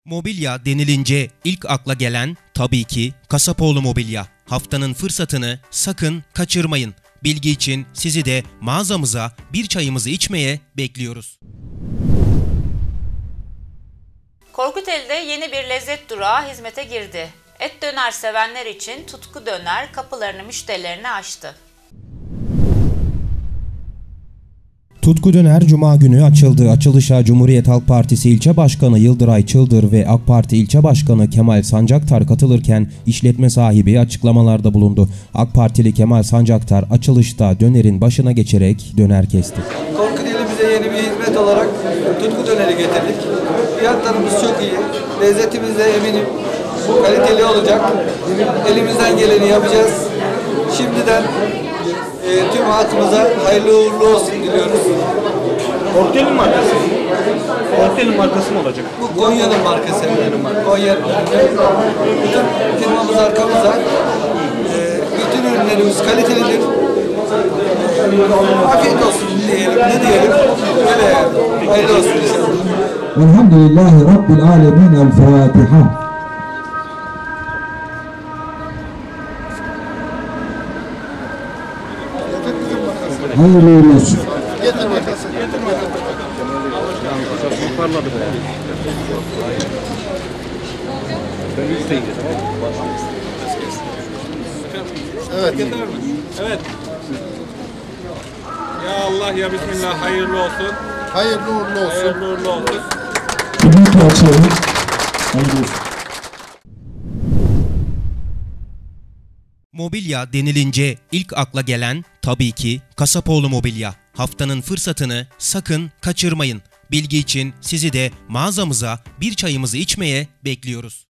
Mobilya denilince ilk akla gelen tabii ki Kasapoğlu Mobilya. Haftanın fırsatını sakın kaçırmayın. Bilgi için sizi de mağazamıza bir çayımızı içmeye bekliyoruz. Korkuteli'de yeni bir lezzet durağı hizmete girdi. Et döner sevenler için Tutku Döner kapılarını müşterilerine açtı. Tutku Döner Cuma günü açıldı. Açılışa Cumhuriyet Halk Partisi İlçe Başkanı Yıldıray Çıldır ve AK Parti İlçe Başkanı Kemal Sancaktar katılırken işletme sahibi açıklamalarda bulundu. AK Partili Kemal Sancaktar açılışta dönerin başına geçerek döner kesti. Korkuteli'mize yeni bir hizmet olarak Tutku Döner'i getirdik. Fiyatlarımız çok iyi. Lezzetimiz de eminim kaliteli olacak. Elimizden geleni yapacağız. Şimdiden tüm halkımıza hayırlı uğurlu olsun diliyoruz. Korkuteli markası. Korkuteli markası mı olacak? Bu Konya'nın markası. Konya. Bütün firmamız arkamızda. Bütün ürünlerimiz kalitelidir. Afiyet olsun diyelim. Ne diyelim? Öyle yani. Hayırlı olsun inşallah. Elhamdülillahi Rabbil alemin. El Fatiha. Hayırlı uğurlu olsun. Getir markası. Getir markası. Parladı be. Evet. Evet. Ya Allah ya Bismillah hayırlı olsun. Hayırlı uğurlu olsun. Hayırlı uğurlu olsun. Hayırlı olsun. Mobilya denilince ilk akla gelen tabii ki Kasapoğlu Mobilya. Haftanın fırsatını sakın kaçırmayın. Bilgi için sizi de mağazamıza bir çayımızı içmeye bekliyoruz.